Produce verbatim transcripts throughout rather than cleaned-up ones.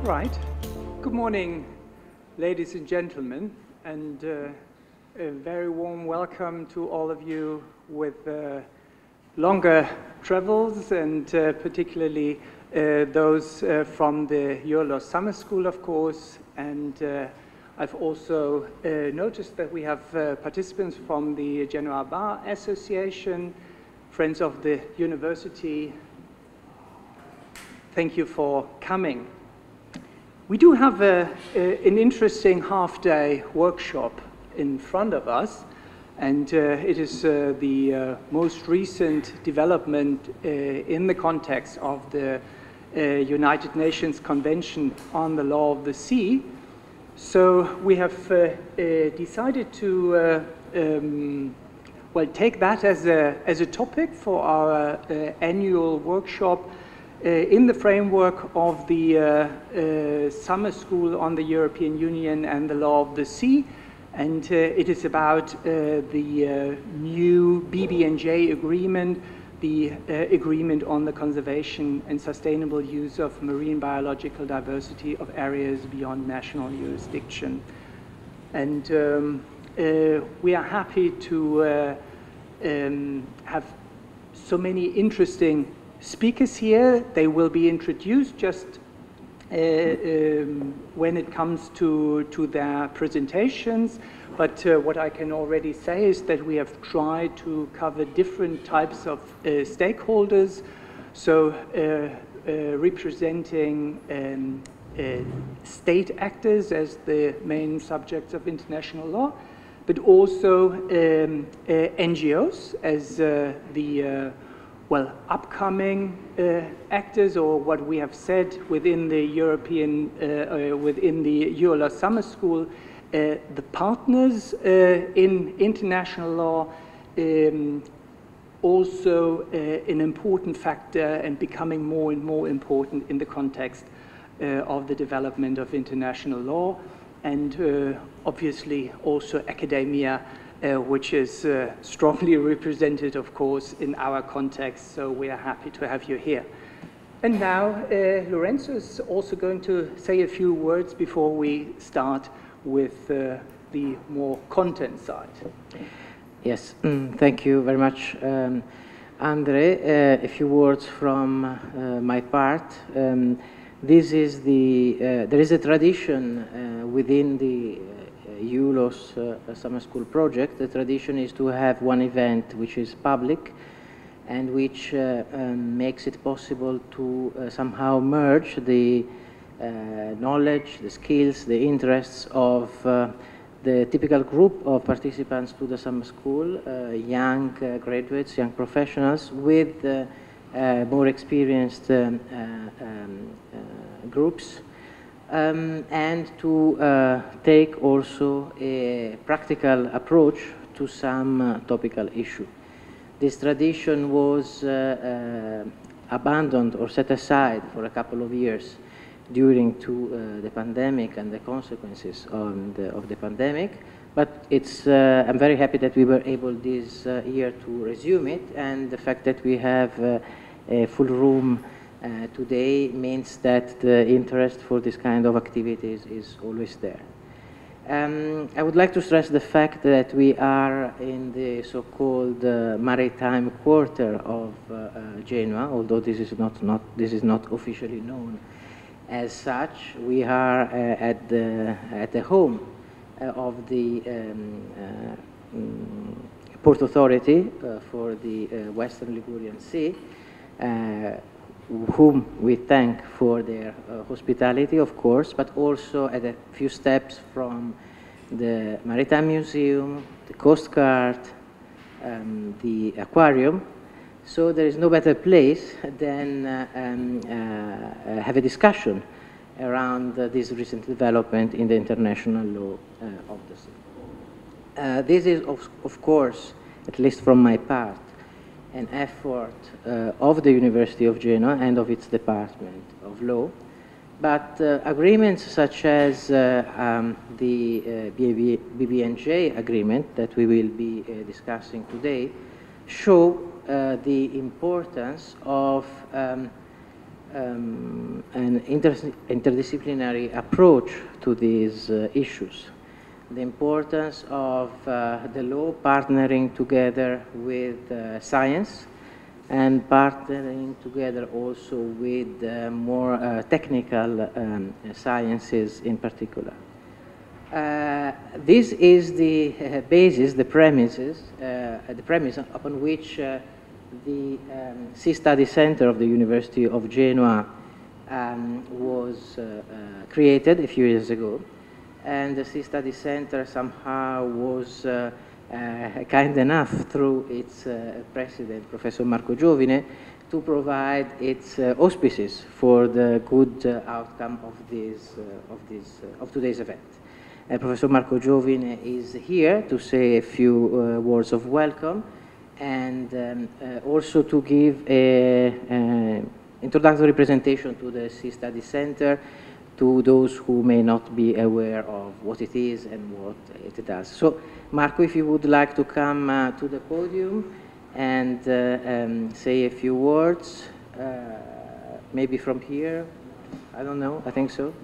right. Good morning, ladies and gentlemen, and uh, a very warm welcome to all of you with uh, longer travels, and uh, particularly uh, those uh, from the EUROLOS Summer School, of course. And uh, I've also uh, noticed that we have uh, participants from the Genoa Bar Association, Friends of the University. Thank you for coming. We do have a, a, an interesting half-day workshop in front of us, and uh, it is uh, the uh, most recent development uh, in the context of the uh, United Nations Convention on the Law of the Sea. So we have uh, uh, decided to uh, um, well, take that as a, as a topic for our uh, annual workshop Uh, in the framework of the uh, uh, Summer School on the European Union and the Law of the Sea. And uh, it is about uh, the uh, new B B N J agreement, the uh, agreement on the conservation and sustainable use of marine biological diversity of areas beyond national jurisdiction. And um, uh, we are happy to uh, um, have so many interesting speakers here. They will be introduced just uh, um, when it comes to, to their presentations. But uh, what I can already say is that we have tried to cover different types of uh, stakeholders. So uh, uh, representing um, uh, state actors as the main subjects of international law, but also um, uh, N G Os as uh, the uh, well, upcoming uh, actors, or what we have said within the European, uh, uh, within the EUROLOS Summer School, uh, the partners uh, in international law, um, also uh, an important factor and becoming more and more important in the context uh, of the development of international law, and uh, obviously also academia, Uh, which is uh, strongly represented, of course, in our context, so we are happy to have you here. And now, uh, Lorenzo is also going to say a few words before we start with uh, the more content side. Yes, mm, thank you very much, um, Andre. Uh, a few words from uh, my part. Um, this is the, uh, there is a tradition uh, within the EUROLOS uh, Summer School project. The tradition is to have one event which is public and which uh, um, makes it possible to uh, somehow merge the uh, knowledge, the skills, the interests of uh, the typical group of participants to the summer school, uh, young uh, graduates, young professionals, with uh, uh, more experienced um, uh, um, uh, groups. Um, and to uh, take also a practical approach to some uh, topical issue. This tradition was uh, uh, abandoned or set aside for a couple of years during to, uh, the pandemic and the consequences on the, of the pandemic, but it's, uh, I'm very happy that we were able this uh, year to resume it, and the fact that we have uh, a full room Uh, today means that the interest for this kind of activities is always there. Um, I would like to stress the fact that we are in the so-called uh, maritime quarter of uh, uh, Genoa, although this is not, not, this is not officially known as such. We are uh, at, the, at the home uh, of the um, uh, um, Port Authority uh, for the uh, Western Ligurian Sea, uh, whom we thank for their uh, hospitality, of course, but also at a few steps from the Maritime Museum, the Coast Guard, um, the aquarium. So there is no better place than uh, um, uh, have a discussion around uh, this recent development in the international law uh, of the sea. Uh, this is, of, of course, at least from my part, an effort uh, of the University of Genoa and of its Department of Law, but uh, agreements such as uh, um, the uh, B B N J agreement that we will be uh, discussing today show uh, the importance of um, um, an inter interdisciplinary approach to these uh, issues. The importance of uh, the law partnering together with uh, science and partnering together also with uh, more uh, technical um, sciences in particular. Uh, this is the uh, basis, the premises, uh, the premise upon which uh, the um, Sea Study Center of the University of Genoa um, was uh, uh, created a few years ago. And the Sea Study Center somehow was uh, uh, kind enough through its uh, president, Professor Marco Giovine, to provide its uh, auspices for the good uh, outcome of, this, uh, of, this, uh, of today's event. Uh, Professor Marco Giovine is here to say a few uh, words of welcome and um, uh, also to give an introductory presentation to the Sea Study Center to those who may not be aware of what it is and what it does. So, Marco, if you would like to come uh, to the podium and uh, um, say a few words, uh, maybe from here, I don't know, I think so.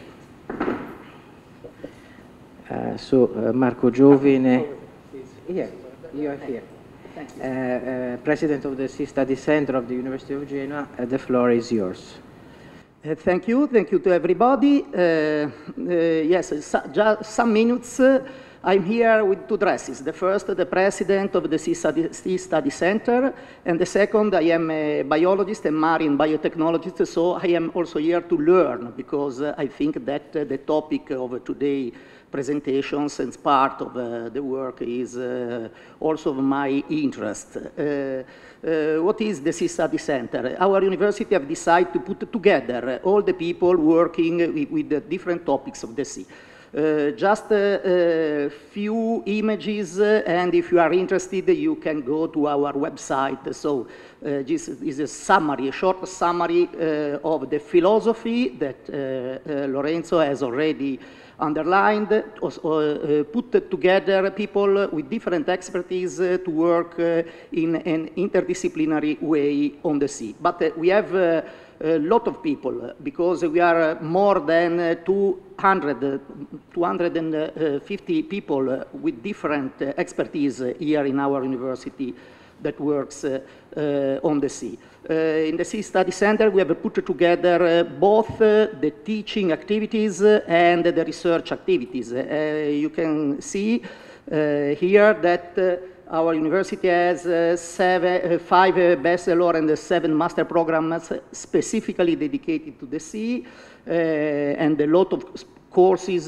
Uh, so, uh, Marco Giovine, here, you are here. Uh, uh, President of the Sea Study Center of the University of Genoa, uh, the floor is yours. Uh, thank you. Thank you to everybody. Uh, uh, yes, so, just some minutes. Uh, I'm here with two dresses. The first, the president of the Sea Study, Sea Study Center, and the second, I am a biologist and marine biotechnologist, so I am also here to learn, because uh, I think that uh, the topic of today's presentations and part of uh, the work is uh, also of my interest. Uh, Uh, what is the Sea Study Center? Our university have decided to put together all the people working with, with the different topics of the sea. Uh, just a uh, uh, few images, uh, and if you are interested, you can go to our website. So uh, this is a summary, a short summary uh, of the philosophy that uh, uh, Lorenzo has already underlined, uh, uh, put together people with different expertise uh, to work uh, in an interdisciplinary way on the sea. But uh, we have uh, a lot of people, because we are more than uh, two hundred, two hundred fifty people with different uh, expertise here in our university that works uh, uh, on the sea. Uh, in the Sea Study Center, we have put together uh, both uh, the teaching activities uh, and the research activities. Uh, you can see uh, here that uh, our university has uh, seven, uh, five uh, bachelor and uh, seven master programs specifically dedicated to the sea, uh, and a lot of courses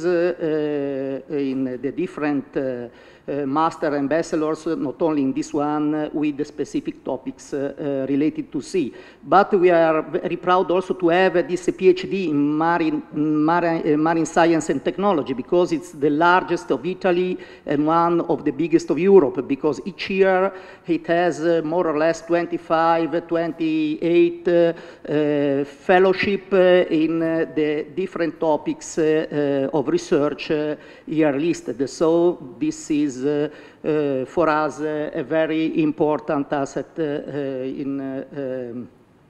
uh, uh, in the different uh, Uh, master and bachelors, not only in this one, uh, with the specific topics uh, uh, related to sea. But we are very proud also to have uh, this PhD in marine, marine, uh, marine science and technology, because it's the largest of Italy and one of the biggest of Europe, because each year it has uh, more or less twenty-five, twenty-eight uh, uh, fellowship uh, in uh, the different topics uh, uh, of research uh, here listed. So this is Uh, uh, for us uh, a very important asset uh, uh, in, uh, um,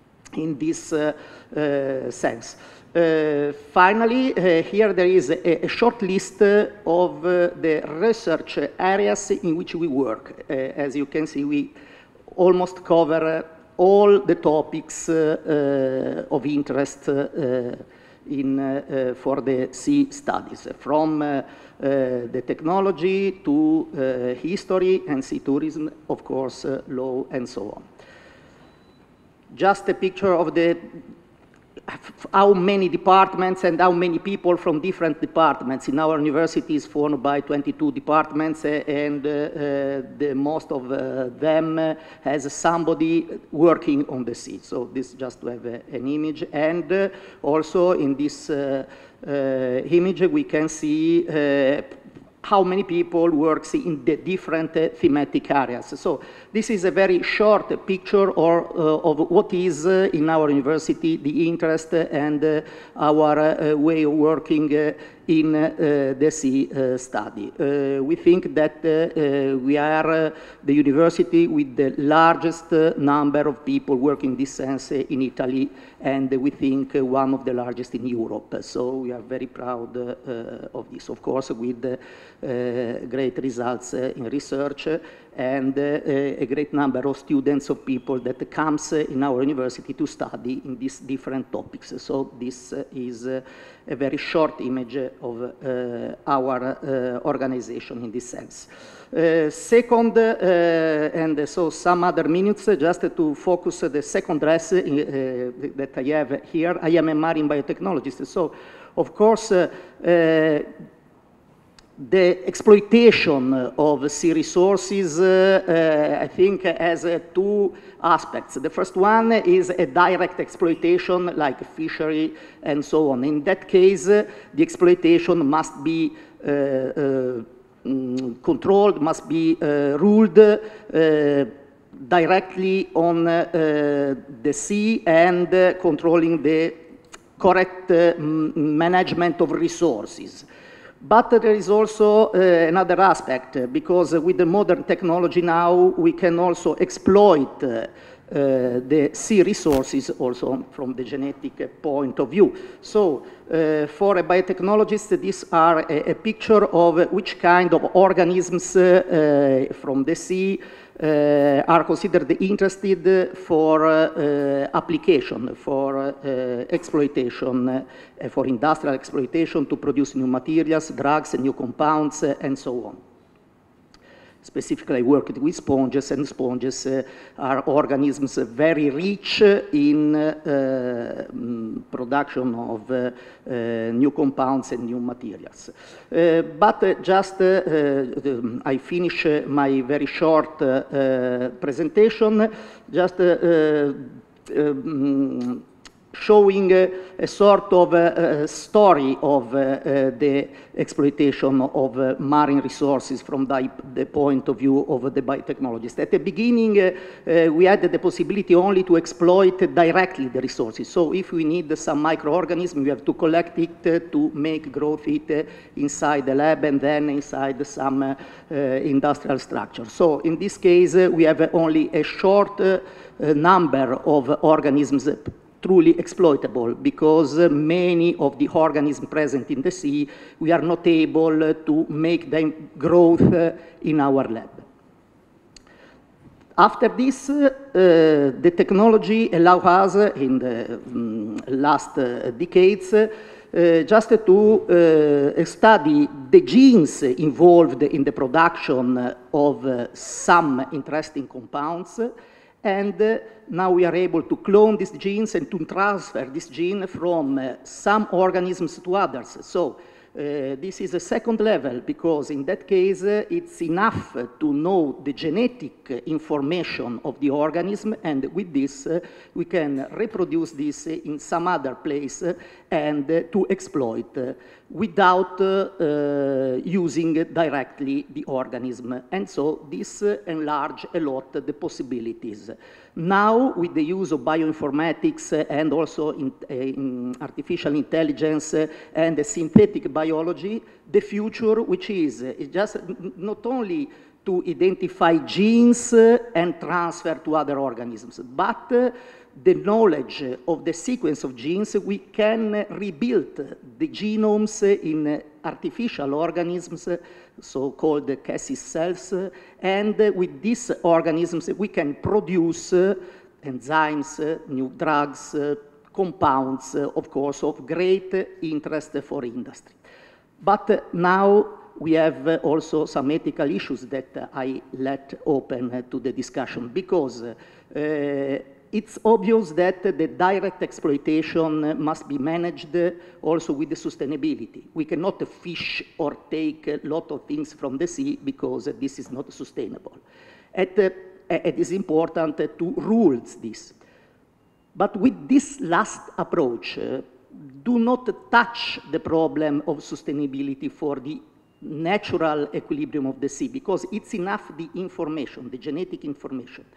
in this uh, uh, sense. Uh, finally, uh, here there is a, a short list uh, of uh, the research areas in which we work. Uh, as you can see, we almost cover uh, all the topics uh, uh, of interest uh, in, uh, uh, for the sea studies, from uh, Uh, the technology to uh, history and sea tourism, of course, uh, law, and so on. Just a picture of the how many departments and how many people from different departments. In our university is formed by twenty-two departments, uh, and uh, uh, the most of uh, them uh, has somebody working on the sea. So this just to have a, an image. And uh, also in this uh, uh, image we can see uh, how many people works in the different uh, thematic areas. So this is a very short picture or, uh, of what is uh, in our university the interest and uh, our uh, way of working uh, in uh, the sea uh, study. Uh, we think that uh, uh, we are uh, the university with the largest uh, number of people working in this sense uh, in Italy, and uh, we think uh, one of the largest in Europe. So we are very proud uh, uh, of this, of course, with uh, uh, great results uh, in research uh, and uh, a great number of students, of people that comes uh, in our university to study in these different topics. So this uh, is uh, a very short image of uh, our uh, organization in this sense. Uh, second, uh, and so some other minutes, uh, just to focus uh, the second dress uh, uh, that I have here. I am a marine biotechnologist, so of course, uh, uh, the exploitation of sea resources, uh, uh, I think, has uh, two aspects. The first one is a direct exploitation, like fishery and so on. In that case, uh, the exploitation must be uh, uh, mm, controlled, must be uh, ruled uh, directly on uh, the sea and uh, controlling the correct uh, management of resources. But there is also uh, another aspect, uh, because uh, with the modern technology now, we can also exploit uh, uh, the sea resources also from the genetic point of view. So uh, for a biotechnologist, these are a, a picture of which kind of organisms uh, uh, from the sea Uh, are considered interested for uh, application, for uh, exploitation, uh, for industrial exploitation to produce new materials, drugs, and new compounds, uh, and so on. Specifically, I worked with sponges, and sponges uh, are organisms very rich in uh, um, production of uh, uh, new compounds and new materials. Uh, but uh, just, uh, uh, I finish uh, my very short uh, uh, presentation, just uh, uh, um, showing uh, a sort of uh, story of uh, uh, the exploitation of uh, marine resources from the, the point of view of the biotechnologist. At the beginning, uh, uh, we had the possibility only to exploit directly the resources. So if we need some microorganism, we have to collect it uh, to make growth it uh, inside the lab and then inside some uh, uh, industrial structure. So in this case, uh, we have only a short uh, uh, number of organisms truly exploitable, because uh, many of the organisms present in the sea, we are not able uh, to make them growth uh, in our lab. After this, uh, the technology allows us uh, in the um, last uh, decades uh, just to uh, study the genes involved in the production of uh, some interesting compounds. And uh, now we are able to clone these genes and to transfer this gene from uh, some organisms to others. So uh, this is a second level, because in that case, uh, it's enough uh, to know the genetic uh, information of the organism, and with this, uh, we can reproduce this uh, in some other place uh, and uh, to exploit uh, without uh, uh, using directly the organism. And so this uh, enlarges a lot the possibilities. Now, with the use of bioinformatics uh, and also in, uh, in artificial intelligence uh, and uh, synthetic biology, the future, which is, uh, is just not only to identify genes uh, and transfer to other organisms, but uh, the knowledge of the sequence of genes, we can rebuild the genomes in artificial organisms, so-called Cassis cells, and with these organisms we can produce enzymes, new drugs, compounds, of course, of great interest for industry. But now we have also some ethical issues that I let open to the discussion, because uh, it's obvious that the direct exploitation must be managed also with the sustainability. We cannot fish or take a lot of things from the sea, because this is not sustainable. It, uh, it is important to rule this. But with this last approach, uh, do not touch the problem of sustainability for the natural equilibrium of the sea, because it's enough the information, the genetic information.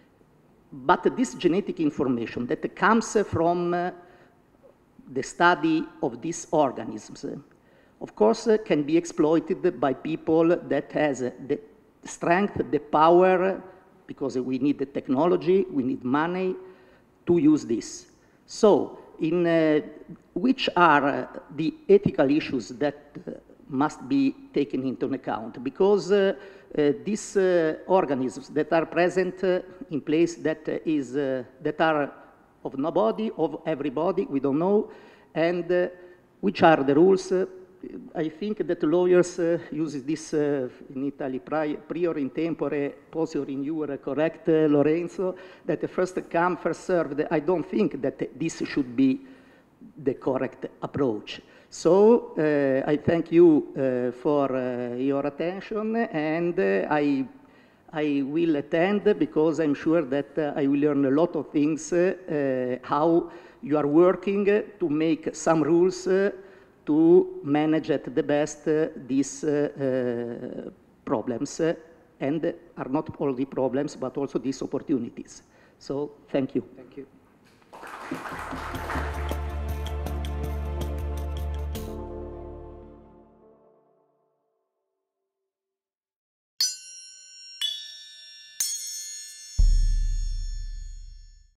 But this genetic information that comes from uh, the study of these organisms, uh, of course, uh, can be exploited by people that has uh, the strength, the power, because we need the technology, we need money to use this. So, in uh, which are uh, the ethical issues that uh, must be taken into account? Because uh, uh, these uh, organisms that are present uh, in place that uh, is uh, that are of nobody, of everybody, we don't know, and uh, which are the rules? Uh, I think that lawyers uh, use this uh, in Italy, prior in tempore, posterior in iure, correct, uh, Lorenzo? That the first come, first served. I don't think that this should be the correct approach. So uh, I thank you uh, for uh, your attention, and uh, I, I will attend because I'm sure that uh, I will learn a lot of things, uh, how you are working to make some rules uh, to manage at the best uh, these uh, uh, problems, uh, and are not only problems, but also these opportunities. So, thank you. Thank you.